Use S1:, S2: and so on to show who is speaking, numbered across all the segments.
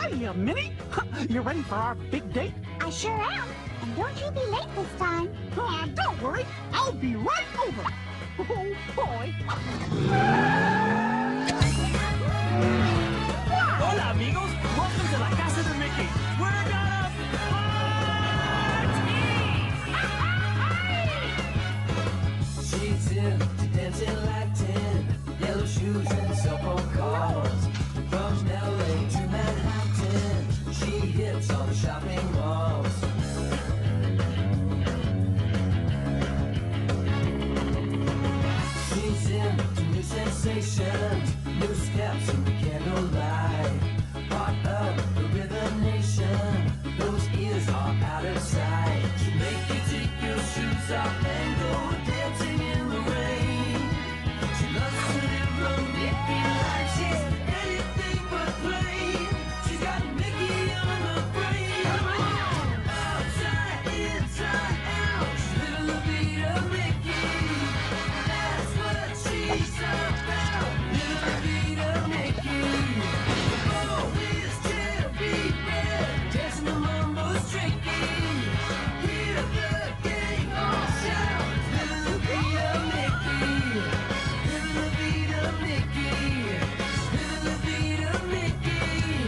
S1: Hiya, Minnie. You ready for our big date?
S2: I sure am. And don't you be late this time.
S1: Don't worry. I'll be right over. Oh, boy.
S3: Hola, amigos. Welcome to la casa de Mickey. We're gonna party!
S4: She's in, dancing like 10, yellow shoes and cell phone calls. From LA to Manhattan, she hits all the shopping malls. She's into new sensations, new steps in the candlelight. Part of the Rhythm Nation, those ears are out of sight. She'll make you take your shoes off and go dancing in the rain. She loves to live on Mickey like she's anything but plain. She's got Mickey on the brain. Outside, inside, out, she's living the beat of Mickey. That's what she's about, living the beat of Mickey. Oh, it's cherry red, dancing the mambo drinking. Hear the gang all shout, living the beat of Mickey. Living the beat of Mickey. Living the beat of Mickey.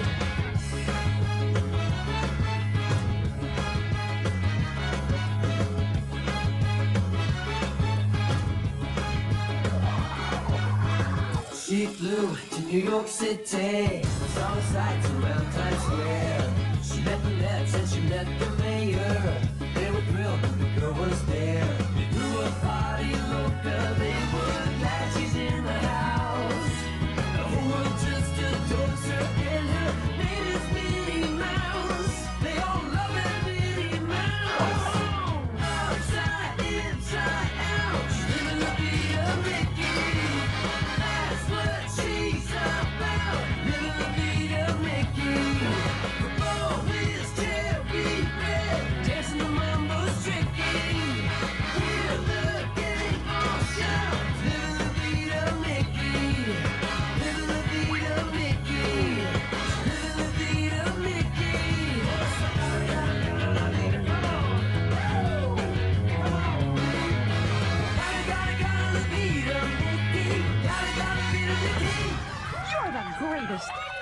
S4: She flew to New York City, saw the sights around Times Square. She met the Nets and she met the mayor. They were thrilled that the girl was there. They threw a party local, they were glad she's in the house. The whole world just adores her and her name is Minnie Mouse. They all love that Minnie Mouse. Outside, inside, out, she's living the beat of Mickey. That's what she's about, living the beat of Mickey. Oh, it's cherry red, dancing the mambo drinking. Hear the gang all shout, living the beat of Mickey. Living the beat of Mickey. Living the beat of Mickey. Gotta the beat of Mickey. Gotta beat of Mickey.
S1: You're the greatest.